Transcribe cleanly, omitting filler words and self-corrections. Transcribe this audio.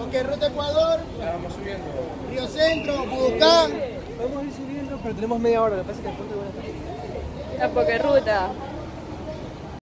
Porque Ruta Ecuador, Ya vamos subiendo. Río Centro, Budokan. Podemos ir subiendo, pero tenemos media hora. Lo que pasa es que después te voy a estar. La Pokerruta.